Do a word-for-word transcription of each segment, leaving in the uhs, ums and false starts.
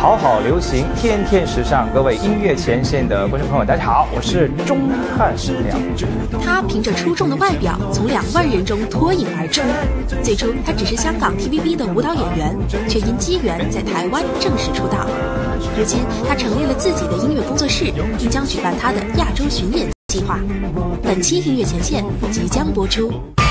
好好流行，天天时尚。各位音乐前线的观众朋友，大家好，我是钟汉良。 他凭着出众的外表，从两万人中脱颖而出。最初，他只是香港 T V B 的舞蹈演员，却因机缘在台湾正式出道。如今，他成立了自己的音乐工作室，并将举办他的亚洲巡演计划。本期音乐前线即将播出。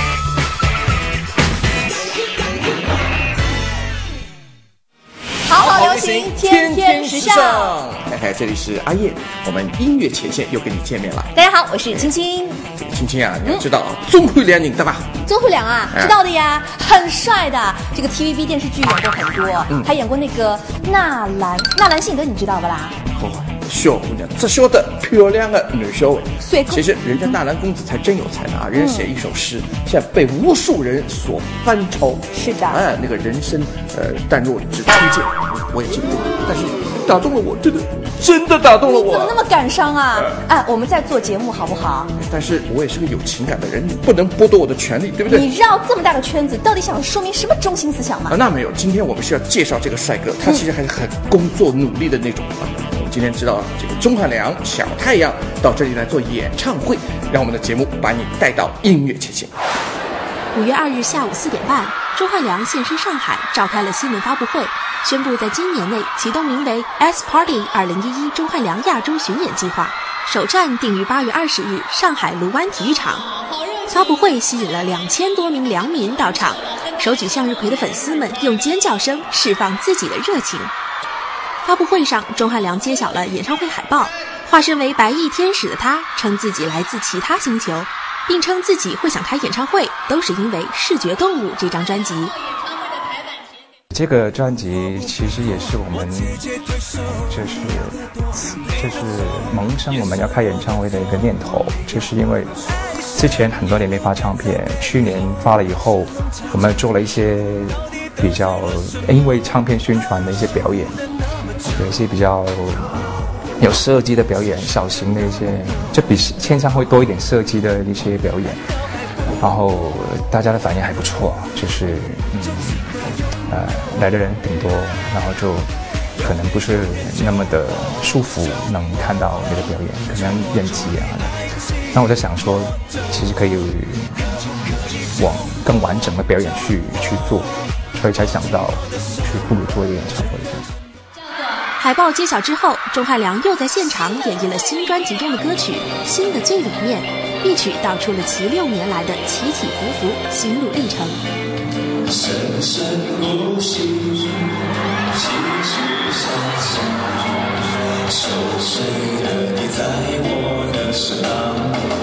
好好流行，天天时尚。 嘿嘿，这里是阿燕，我们音乐前线又跟你见面了。 大家好，我是青青。 这个青青啊，你要知道啊，钟慧良你知道吧？ 钟慧良啊，知道的呀，很帅的。这个 T V B 电视剧演过很多，嗯、还演过那个纳兰纳兰性德，你知道不啦？ 哦，小姑娘，只晓得漂亮的女小伟。其实人家纳兰公子才真有才呢啊！人家写一首诗，现在被无数人所翻抄。 是的， 哎，那个人生，呃，但若只初见，我也见过，但是打动了我，真的，真的打动了我。 你怎么那么感伤啊？哎、啊，我们在做节目好不好？ 但是我也是个有情感的人，你不能剥夺我的权利，对不对？ 你绕这么大个圈子，到底想说明什么中心思想吗？ 啊，那没有。今天我们是要介绍这个帅哥，他其实还是很工作努力的那种啊。我们今天知道这个钟汉良小太阳到这里来做演唱会，让我们的节目把你带到音乐前线。 五月二日下午四点半，钟汉良现身上海，召开了新闻发布会，宣布在今年内启动名为 S Party 二零一一钟汉良亚洲巡演计划，首站定于八月二十日上海卢湾体育场。发布会吸引了两千多名良民到场，手举向日葵的粉丝们用尖叫声释放自己的热情。发布会上，钟汉良揭晓了演唱会海报，化身为白衣天使的他称自己来自其他星球，并称自己会想开演唱会都是因为《视觉动物》这张专辑。 这个专辑其实也是我们就是就是萌生我们要开演唱会的一个念头，就是因为之前很多年没发唱片，去年发了以后，我们做了一些比较因为唱片宣传的一些表演，有一些比较有设计的表演，小型的一些就比签唱会多一点设计的一些表演，然后大家的反应还不错，就是嗯呃来的人挺多，然后就可能不是那么的舒服能看到你的表演，可能延期啊。那我在想说，其实可以往更完整的表演去去做，所以才想到去不如做一个演唱会。 海报揭晓之后，钟汉良又在现场演绎了新专辑中的歌曲《新的最里面》，一曲道出了其六年来的起起伏伏、心路历程。 深深呼吸，继续相信，熟睡的你在我的身旁，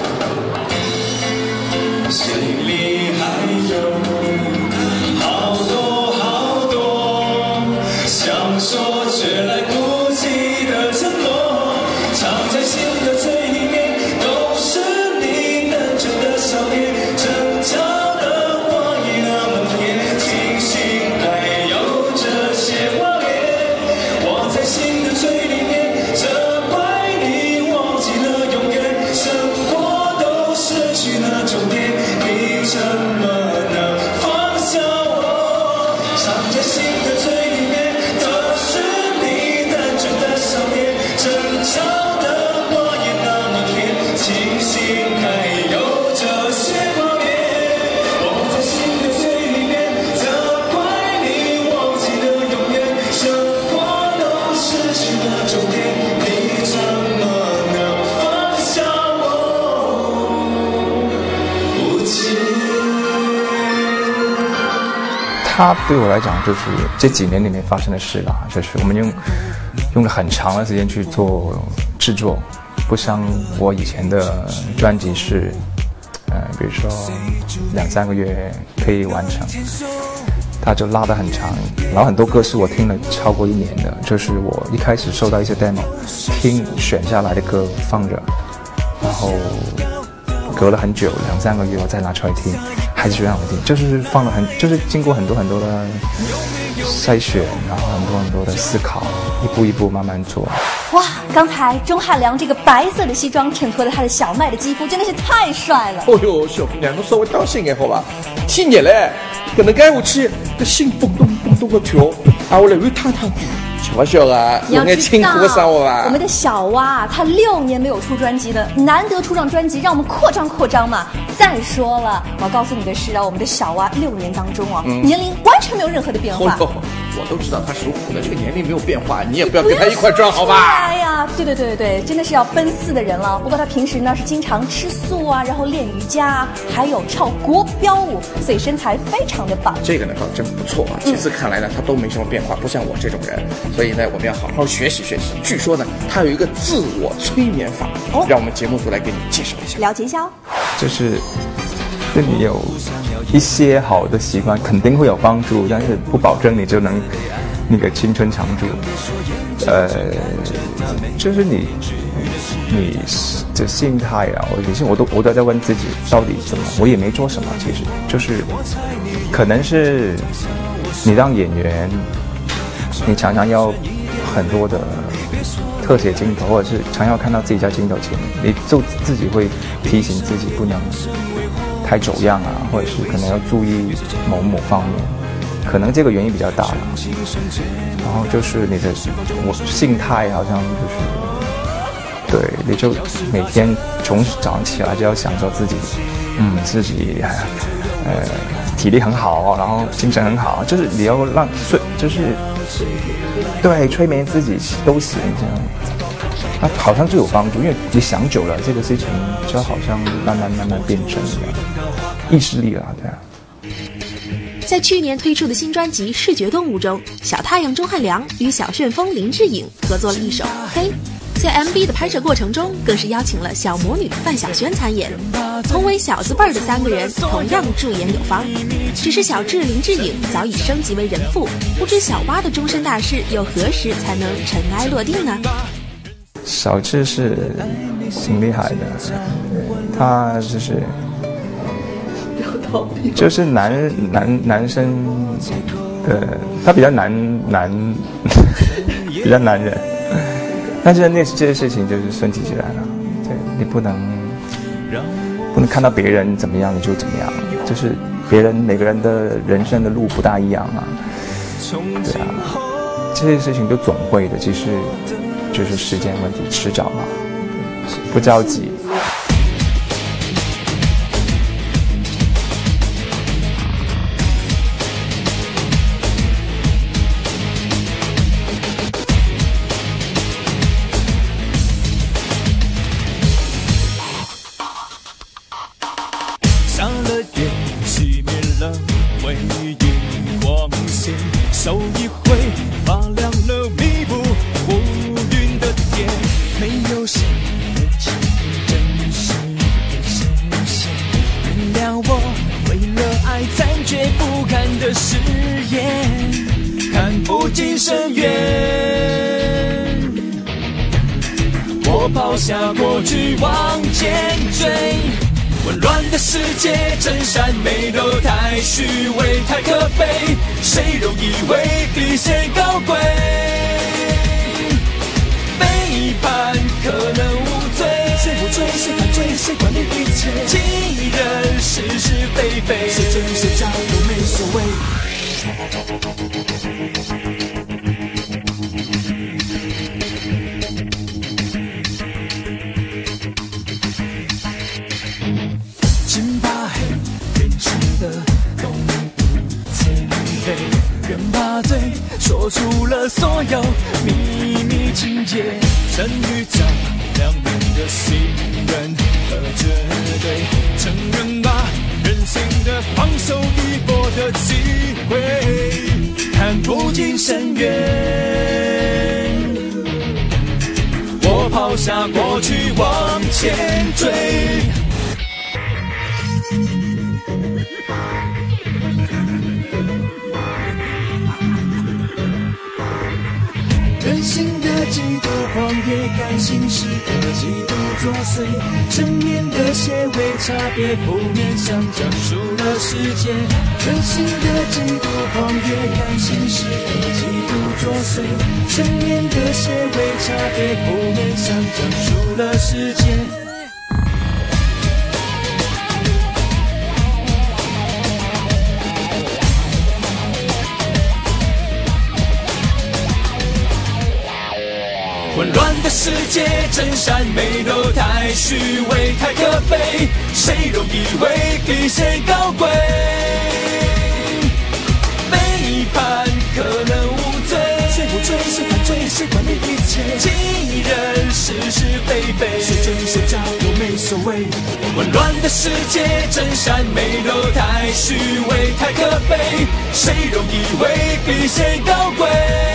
心里还有好多好多想说却来不及的承诺，藏在心的最里面，都是你单纯的笑脸，挣扎的我也那么甜，清醒还有这些画面，我在心的最里面，责怪你忘记了永远，生活都失去了终点，你怎么能放下我？藏在心的最里面，都是你单纯的笑脸，争吵的我也那么甜，清醒还有这些画面，我在心的最里面，责怪你忘记了永远，生活都失去了终点，你怎么能放下我？不知它对我来讲就是这几年里面发生的事啦，就是我们用用了很长的时间去做制作，不像我以前的专辑是，呃，比如说两三个月可以完成，它就拉得很长，然后很多歌是我听了超过一年的，就是我一开始收到一些 demo， 听选下来的歌放着，然后隔了很久，两三个月我再拿出来听，还是觉得好听，就是放了很，就是经过很多很多的筛选，然后很多很多的思考，一步一步慢慢做。 哇，刚才钟汉良这个白色的西装衬托着他的小麦的肌肤，真的是太帅了。 哦哟，小姑娘，侬稍微当心眼好吧？天热嘞，搿能介下去，搿心蹦咚蹦咚的跳，啊，我来汗烫烫的， 笑笑啊， 你要有辛苦上我吧。 我们的小蛙他六年没有出专辑了，难得出张专辑，让我们扩张扩张嘛。再说了，我要告诉你的是啊，我们的小蛙六年当中啊，嗯、年龄完全没有任何的变化。 哦我都知道他属虎的，这个年龄没有变化，你也不要跟他一块装，好吧？ 哎呀，对对对对对，真的是要奔四的人了。不过他平时呢是经常吃素啊，然后练瑜伽，还有跳国标舞，所以身材非常的棒。 这个呢倒真不错啊。其次看来呢，他都没什么变化，不像我这种人，所以呢我们要好好学习学习。据说呢，他有一个自我催眠法，哦、让我们节目组来给你介绍一下， 了解一下哦。 就是对你有一些好的习惯肯定会有帮助，但是不保证你就能那个青春常驻。呃，就是你你的心态啊，我其实我都我都在问自己到底怎么，我也没做什么，其实就是可能是你当演员，你常常要很多的特写镜头，或者是常要看到自己在镜头前，你就自己会提醒自己不能太走样啊，或者是可能要注意某某方面，可能这个原因比较大了。然后就是你的我心态好像就是，对，你就每天从早上起来就要想着自己，嗯，自己呃体力很好，然后精神很好，就是你要让睡，就是对催眠自己都行这样。它好像就有帮助，因为你想久了，这个事情就好像慢慢慢慢变成意识力了，对啊。 在去年推出的新专辑《视觉动物》中，小太阳钟汉良与小旋风林志颖合作了一首《黑》。在 M V 的拍摄过程中，更是邀请了小魔女范晓萱参演。同为小字辈儿的三个人同样驻颜有方，只是小智林志颖早已升级为人父，不知小蛙的终身大事又何时才能尘埃落定呢？ 小智是挺厉害的，他就是就是男男男生的，他比较男男比较男人，但是那这些事情就是顺其自然了，对，你不能不能看到别人怎么样你就怎么样，就是别人每个人的人生的路不大一样啊，对啊，这些事情都总会的，其实就是时间问题，迟早嘛，不着急。 下了夜，熄灭了回忆光线，手一挥，发亮了弥补乌云的天，没有谁的情真实的新鲜，原谅我为了爱残缺不堪的誓言，看不尽深渊，我抛下过去往前追，混乱的世界，真善美都太虚伪，太可悲，谁都以为比谁高贵，背叛可能无罪，谁无罪谁犯罪谁管理一切，情人是是非非，谁真谁假都没所谓。请把黑变成的动物慈悲，人把嘴说出了所有秘密情节，真与假两面的信任和绝对，承认吧任性的放手一搏的机会，看不尽深渊，我抛下过去往前追，人性的嫉妒狂野，感性时的嫉妒作祟，正面的些微差别，负面上讲述了世界。人性的嫉妒狂野，感性时的嫉妒作祟，正面的些微差别，负面上讲述了世界。 界真善美都太虚伪，太可悲，谁都以为比谁高贵。背叛可能无罪，罪无罪是犯罪，谁管你一切？欺人是是非非，谁真谁假都没所谓。混乱的世界，真善美都太虚伪，太可悲，谁都以为比谁高贵。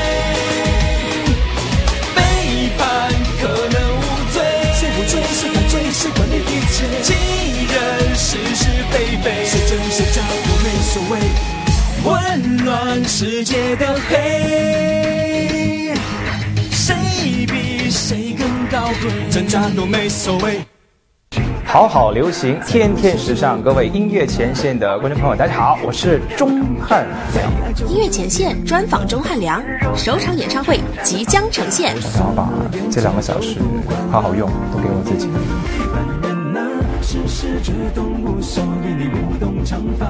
背叛可能无罪，罪无罪是犯罪，谁管你一切？欺人是是非非，谁真谁假都没所谓。混乱世界的黑，谁比谁更高贵？真假都没所谓。 好好流行，天天时尚。各位音乐前线的观众朋友，大家好，我是钟汉良。 音乐前线专访钟汉良，首场演唱会即将呈现。 想要把这两个小时好好用，都给我自己。 是视觉动物，所以你不懂长发。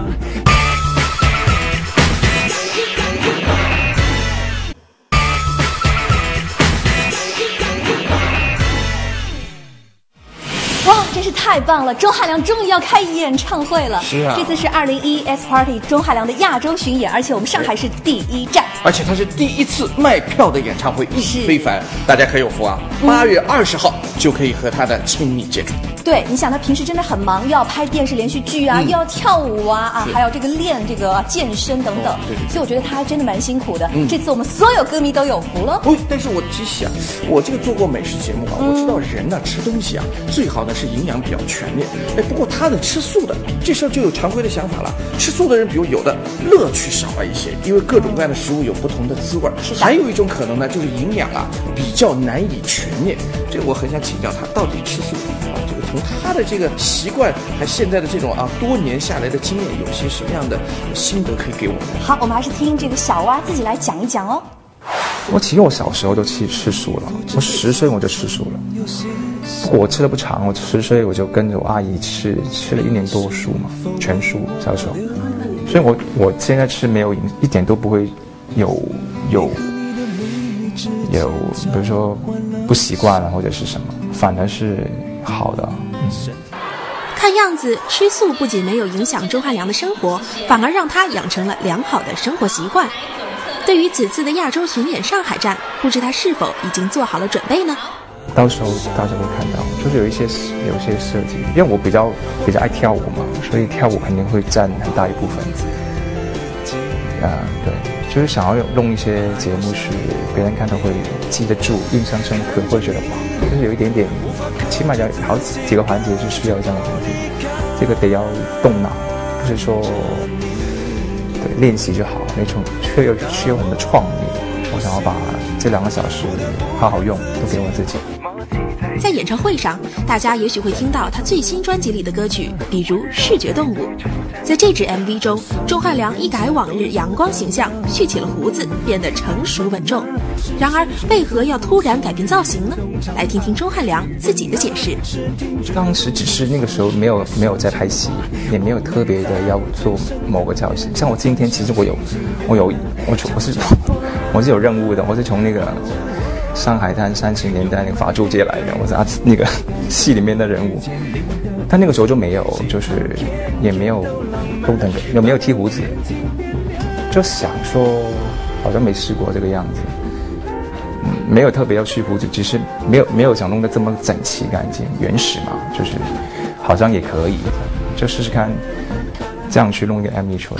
哇，真是太棒了！钟汉良终于要开演唱会了。 是啊， 这次是二零一 S Party 钟汉良的亚洲巡演，而且我们上海是第一站， 而且他是第一次卖票的演唱会，意义非凡，大家可有福啊！八月二十号就可以和他的亲密接触。 对，你想他平时真的很忙，又要拍电视连续剧啊，嗯、又要跳舞啊啊，还有这个练这个健身等等，哦、对对对，所以我觉得他真的蛮辛苦的。嗯、这次我们所有歌迷都有福了。 哦，但是我其实啊，我这个做过美食节目啊，嗯、我知道人呢、啊、吃东西啊，最好呢是营养比较全面。哎，不过他呢吃素的这事儿就有常规的想法了。吃素的人，比如有的乐趣少了一些，因为各种各样的食物有不同的滋味。还有一种可能呢，就是营养啊比较难以全面。这个我很想请教他，到底吃素啊这个。从他的这个习惯，还现在的这种啊多年下来的经验，有些什么样的心得可以给我们？ 好，我们还是听这个小蛙自己来讲一讲哦。 我其实我小时候就吃吃素了，我十岁我就吃素了。我吃的不长，我十岁我就跟着我阿姨吃，吃了一年多素嘛，全素小时候。所以我我现在吃没有一点都不会有有有，比如说不习惯了或者是什么，反而是好的。嗯， 看样子吃素不仅没有影响钟汉良的生活，反而让他养成了良好的生活习惯。对于此次的亚洲巡演上海站，不知他是否已经做好了准备呢？ 到时候大家会看到，就是有一些有一些设计，因为我比较比较爱跳舞嘛，所以跳舞肯定会占很大一部分。啊，对，就是想要弄一些节目是别人看到会记得住、印象深刻，会觉得哇，就是有一点点，起码有好几个环节是需要这样的环节，这个得要动脑，不是说对练习就好，那种却又需要很多创意。我想要把这两个小时好好用，都给我自己。 在演唱会上，大家也许会听到他最新专辑里的歌曲，比如《视觉动物》。在这支 M V 中，钟汉良一改往日阳光形象，蓄起了胡子，变得成熟稳重。然而，为何要突然改变造型呢？来听听钟汉良自己的解释。 当时只是那个时候没有没有在拍戏，也没有特别的要做某个造型。像我今天，其实我有我有我我是我是有任务的，我是从那个上海滩三十年代那个法租界来的，我是啊那个戏里面的人物。但那个时候就没有，就是也没有都等着，也没有剃胡子，就想说好像没试过这个样子，嗯，没有特别要去胡子，只是没有没有想弄得这么整齐干净原始嘛，就是好像也可以，就试试看这样去弄一个 M V 出来。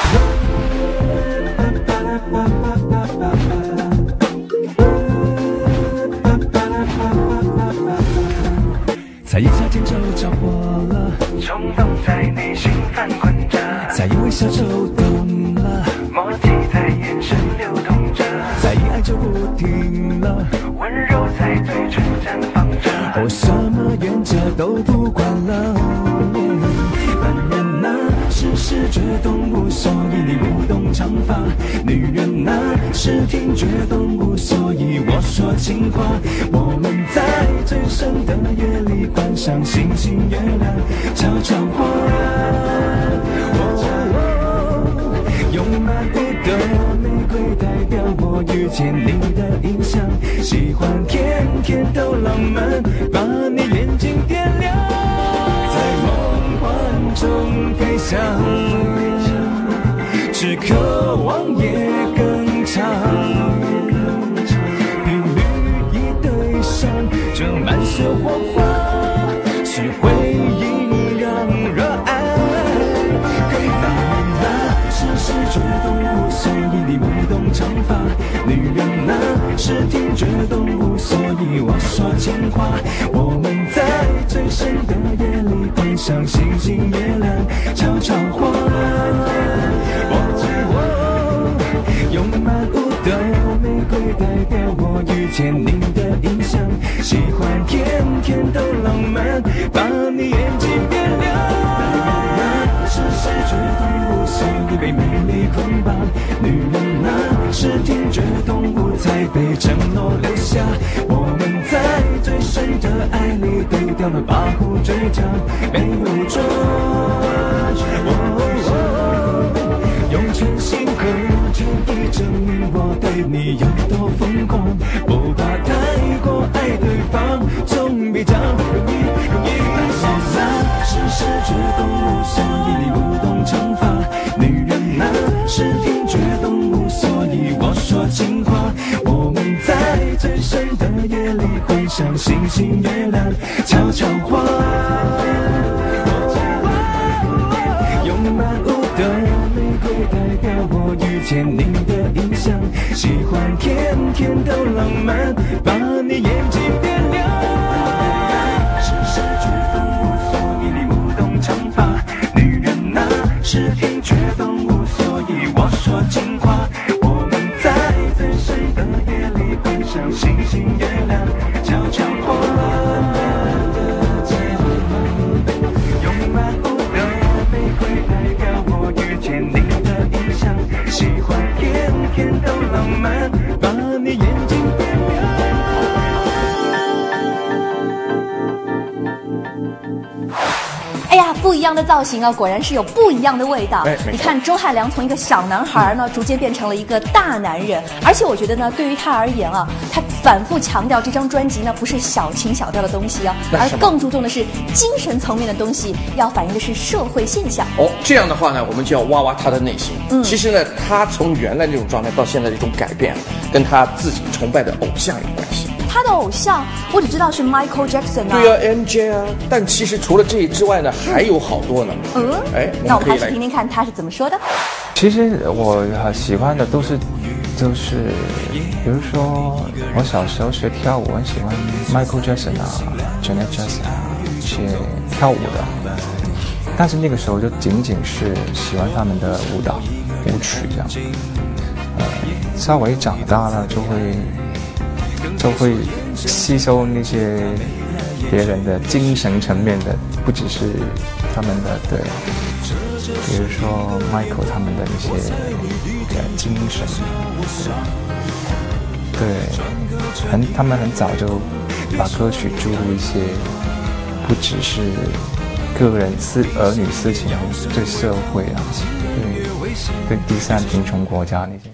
在一下间就着火了，冲动在内心翻滚着，在一微笑就懂了，默契在眼神流动着，在一爱就不停了，温柔在嘴唇绽放着，我什么原则都不管了。男人啊是视觉动物，所以你不懂长发，女人啊是听觉动物，所以我说情话。我们在最深的夜里观赏星星月亮，悄悄话。用满一朵玫瑰代表我遇见你的印象，喜欢甜甜天都浪漫，把你眼睛点亮，在梦幻中飞翔，只渴望夜更长，频率一对上，这满是火花，是回忆让热爱更发明了，事事觉动物，所以你舞动长发，女人啊是听觉动物，所以我说情话，我们在最深的夜里幻想星星月亮悄悄话，用满屋的玫瑰代表我遇见您的印象，喜欢天天都浪漫，把你眼睛点亮，是视觉动物，所以被美丽捆绑，女人啊是听觉动物，才被承诺留下，我们在最深的爱里丢掉了跋扈倔强，没有装，用全心和全意证明我对你有多疯狂，不怕太过爱对方，总比较容易容易受伤，是视觉动物，所以你舞动长发，女人啊是听觉动物，所以我说情话，我们在最深的夜里幻想星星月亮悄悄话，用满屋的玫瑰代表我遇见您的印象，喜欢天天都浪漫，把你眼睛点亮，是视觉动物，所以你舞动长发，女人啊是听觉动物，所以我说情话，我们在最深的夜里幻想星星月亮悄悄话，用满屋的玫瑰代表我遇见您的印象，喜欢天天都浪漫，把你眼睛点亮。 哎呀，不一样的造型啊，果然是有不一样的味道。 哎， 你看钟汉良从一个小男孩呢，逐渐变成了一个大男人，而且我觉得呢，对于他而言啊，他反复强调这张专辑呢不是小情小调的东西啊，而更注重的是精神层面的东西，要反映的是社会现象。 哦，这样的话呢，我们就要挖挖他的内心。嗯，其实呢，他从原来那种状态到现在这种改变，跟他自己崇拜的偶像有关系。 他的偶像，我只知道是 Michael Jackson 啊。 对啊 ，M J 啊。但其实除了这之外呢，还有好多呢。 嗯， 哎， 那我们还是听听看他是怎么说的。 其实我喜欢的都是，就是比如说我小时候学跳舞，很喜欢 Michael Jackson 啊 ，Janet Jackson 啊，一些跳舞的。但是那个时候就仅仅是喜欢他们的舞蹈、舞曲这样。呃，稍微长大了就会。就会吸收那些别人的精神层面的，不只是他们的对，比如说 Michael 他们的一些呃精神，对，对，很他们很早就把歌曲注入一些不只是个人私儿女私情，对社会啊，对对第三贫穷国家那些。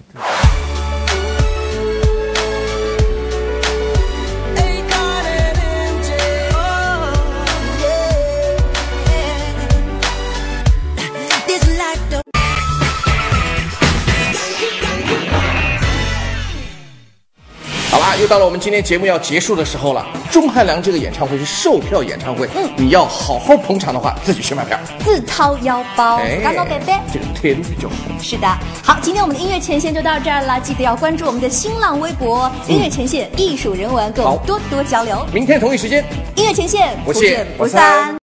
又到了我们今天节目要结束的时候了。钟汉良这个演唱会是售票演唱会，嗯，你要好好捧场的话，自己去买票， 自掏腰包，刚刚贝贝， 这个贴路比较好。 是的，好，今天我们的音乐前线就到这儿了，记得要关注我们的新浪微博“音乐前线艺术人文”，跟我们多多交流。 明天同一时间， 音乐前线不见不散。